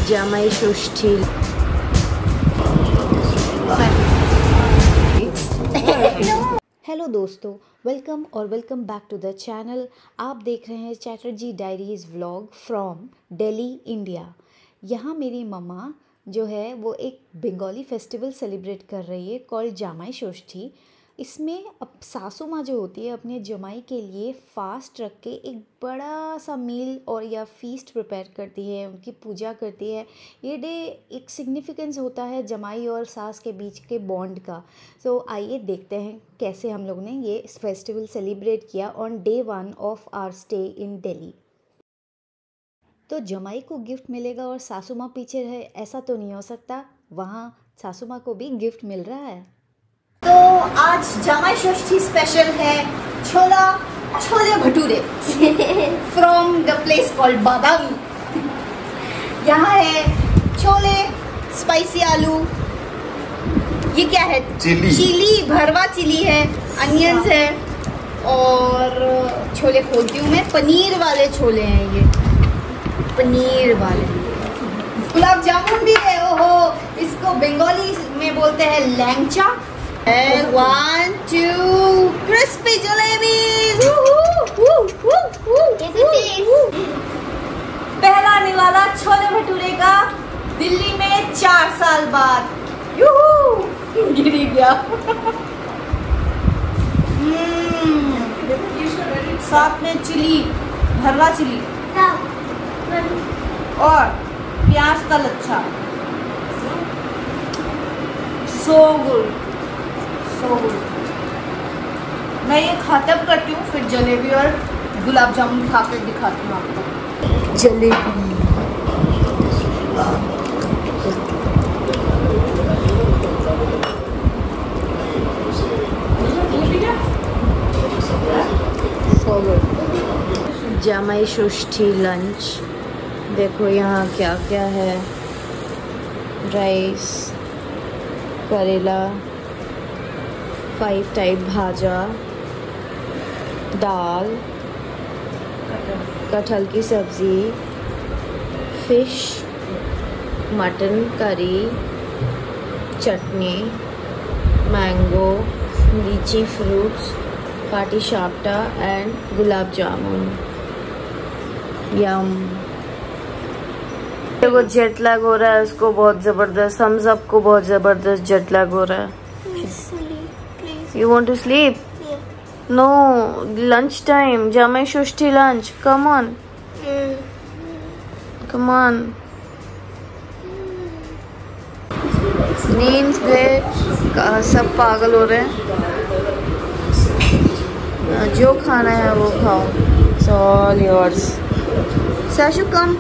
जामाई Shashthi. Hello दोस्तों, welcome back to the channel. आप देख रहे हैं Chatterjee diaries vlog from Delhi, India. यहाँ मेरी मम्मा जो है वो एक बंगाली फेस्टिवल सेलिब्रेट कर रही है कॉल्ड जामाई षष्ठी। इसमें अब सासू माँ जो होती है अपने जमाई के लिए फास्ट रख के एक बड़ा सा मील और या फीस्ट प्रिपेयर करती है, उनकी पूजा करती है। ये डे एक सिग्निफिकेंस होता है जमाई और सास के बीच के बॉन्ड का। सो आइए देखते हैं कैसे हम लोग ने ये फेस्टिवल सेलिब्रेट किया on day 1 of our stay in Delhi. तो जमाई को गिफ्ट मिलेगा और सासू माँ पीछे रहे, ऐसा तो नहीं हो सकता। वहाँ सासू माँ को भी गिफ्ट मिल रहा है। तो आज जामाई षष्ठी स्पेशल है chole bhature from the place called Badami. यहाँ है छोले, स्पाइसी आलू, ये क्या है, चिली भरवा चिली है, अनियंस है और छोले खोलती हूँ मैं। पनीर वाले छोले हैं ये, पनीर वाले। गुलाब जामुन भी है, ओहो, इसको बंगाली में बोलते हैं लैंगचा। 1 2 crispy jalebis. पहला आने वाला छोले भटूरे का दिल्ली में 4 साल बाद। गिर गया। साथ में चिली, भरवा चिली और प्याज का लच्छा। So good. मैं ये खत्म करती हूँ, फिर जलेबी और गुलाब जामुन खा कर दिखाती हूँ आपको। जलेबी जामाई षष्ठी लंच देखो यहाँ क्या क्या है। राइस, करेला, 5 टाइप भाजा, दाल, कटहल की सब्ज़ी, फिश, मटन करी, चटनी, मैंगो, लीची fruits, patishapta and gulab jamun. Yum. देखो जेट लैग हो रहा है उसको बहुत ज़बरदस्त, हम सबको बहुत ज़बरदस्त जेट लैग हो रहा है। You want to sleep? Yeah. No, lunch time. Jamai Shashthi lunch. Come on. Come on. नींद पे सब पागल हो रहे हैं। जो खाना है वो खाओ। It's all yours. Sashu, come.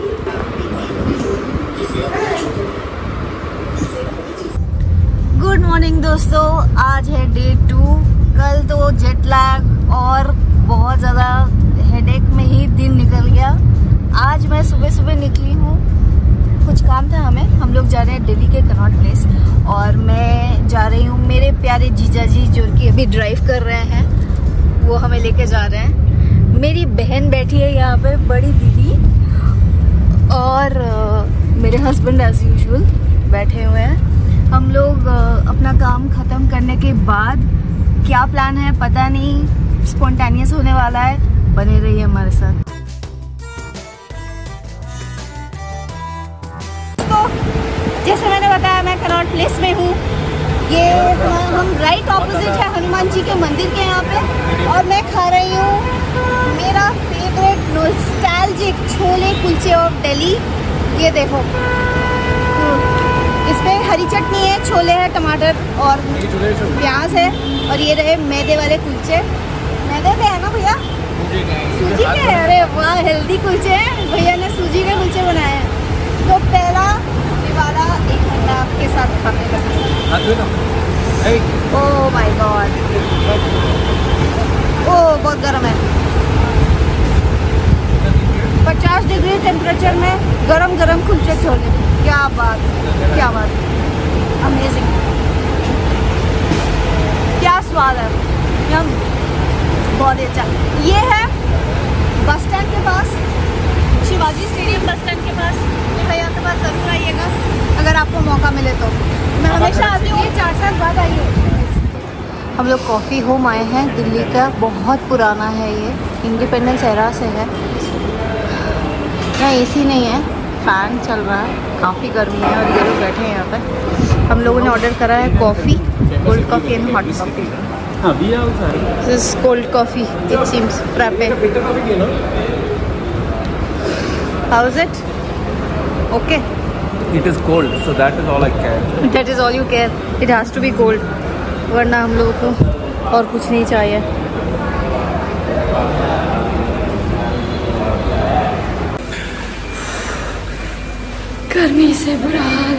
Good morning दोस्तों, आज है डे 2। कल तो जेट लैग और बहुत ज़्यादा हेडेक में ही दिन निकल गया। आज मैं सुबह निकली हूँ, कुछ काम था हमें। हम लोग जा रहे हैं दिल्ली के कनॉट प्लेस और मैं जा रही हूँ। मेरे प्यारे जीजा जी जो कि अभी ड्राइव कर रहे हैं, वो हमें लेके जा रहे हैं। मेरी बहन बैठी है यहाँ पे, बड़ी दीदी, और मेरे हस्बैंड एज यूजुअल बैठे हुए हैं। हम लोग अपना काम ख़त्म करने के बाद क्या प्लान है पता नहीं, स्पॉन्टेनियस होने वाला है। बने रहिए हमारे साथ। तो जैसे मैंने बताया, मैं कनॉट प्लेस में हूँ। ये हम राइट ऑपोजिट है हनुमान जी के मंदिर के यहाँ पे, और मैं खा रही हूँ मेरा favourite nostalgic chole kulche of Delhi. ये देखो, इसमें हरी चटनी है, छोले है, टमाटर और प्याज है, और ये रहे मैदे वाले कुलचे। मैदे पे है ना भैया? सूजी के है। अरे वाह, हेल्दी कुलचे हैं। भैया ने सूजी के कुलचे बनाए हैं। तो पहला वाला 1 घंटा आपके साथ खाने लगा। ओह माय गॉड, ओह बहुत गर्म है। 50 डिग्री टेम्परेचर में गरम कुलचे छोले। क्या बात, क्या बात, अमेजिंग, क्या स्वाद है, यम, बहुत ही अच्छा। ये है बस स्टैंड के पास, शिवाजी स्टेडियम बस स्टैंड के पास। भैया के पास जरूर आइए। आपको मौका मिले तो। मैं हमेशा आती हूँ, 4 साल बाद आई हूँ। हम लोग कॉफ़ी होम आए हैं, दिल्ली का बहुत पुराना है ये, इंडिपेंडेंस एरा से है। यहाँ एसी नहीं है, फैन चल रहा है, काफ़ी गर्मी है और ये लोग बैठे हैं यहाँ पर। हम लोगों ने ऑर्डर करा है coffee, cold coffee and hot coffee. This is cold coffee, it seems frappe. How is it? Okay. It is cold, so that is all I care. That is all you care. It has to be cold. वरना हम लोगों को और कुछ नहीं चाहिए। गर्मी से बुरा हाल।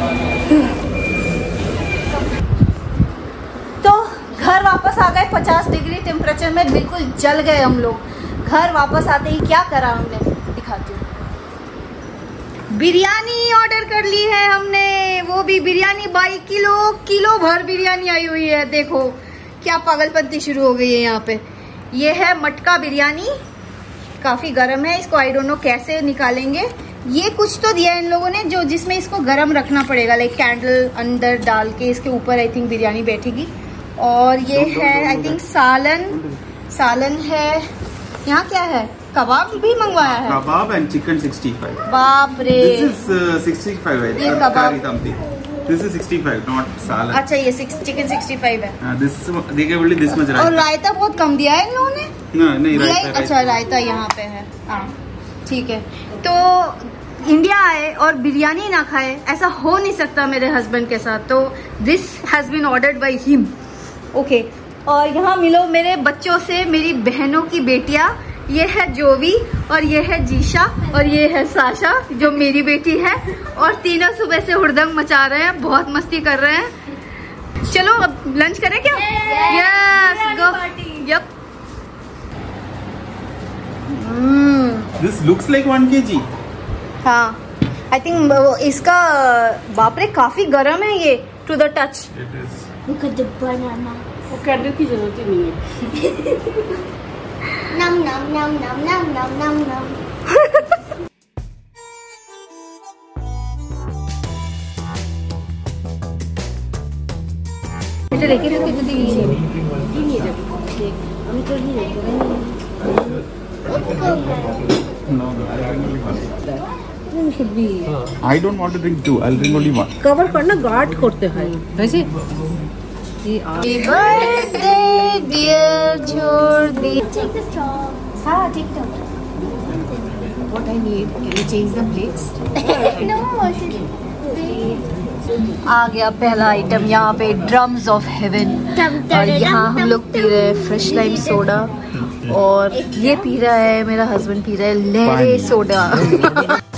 तो घर वापस आ गए 50 डिग्री टेम्परेचर में, बिल्कुल जल गए हम लोग। घर वापस आते ही क्या करा हमने, दिखाती हूँ। बिरयानी ऑर्डर कर ली है हमने, वो भी बिरयानी 22 किलो भर बिरयानी आई हुई है। देखो क्या पागलपंती शुरू हो गई है यहाँ पे। ये है मटका बिरयानी, काफ़ी गर्म है, इसको आई डोंट नो कैसे निकालेंगे। ये कुछ तो दिया है इन लोगों ने जो जिसमें इसको गर्म रखना पड़ेगा, लाइक कैंडल अंदर डाल के इसके ऊपर आई थिंक बिरयानी बैठेगी। और ये है आई थिंक सालन है। यहाँ क्या है, कबाब भी मंगवाया है, Kebab and chicken 65. बाप रे। This is 65. ये कबाब, This is 65, not salad. अच्छा ये चिकन 65 है। This they gave only this much. और रायता बहुत कम दिया है इन लोगों ने। नहीं रायता। अच्छा रायता यहाँ पे है, हाँ ठीक है। तो इंडिया आए और बिरयानी ना खाए, ऐसा हो नहीं सकता मेरे हस्बैंड के साथ। तो this has been ordered by him. Okay, और यहाँ मिलो मेरे बच्चों से, मेरी बहनों की बेटियाँ। ये है जोवी और ये है जीशा और ये है साशा जो मेरी बेटी है। और तीनों सुबह से हुड़दंग मचा रहे हैं, बहुत मस्ती कर रहे हैं। चलो अब लंच करें क्या? Yes go. Yup. This looks like 1 kg. हाँ आई थिंक इसका बाप रे काफी गर्म है ये, to the touch. Look at the banana. वो कैंडल की जरूरत ही नहीं है। Nom nom nom nom nom nom nom nom. এটা রেখে তো কিছু দিই নিয়ে যাবো, আমি তো নিয়ে যাবো। I don't want to drink 2. I'll drink only 1. Cover करना गार्ड करते हैं वैसे। Happy birthday dear Jordi। Take the straw. हाँ ठीक है। What I need? Can you change the plates? No, आ गया पहला आइटम यहाँ पे, ड्रम्स ऑफ हेवन। और यहाँ हम लोग पी रहे हैं फ्रेश लाइम सोडा और ये पी रहा है मेरा हस्बैंड, पी रहा है लहरे सोडा।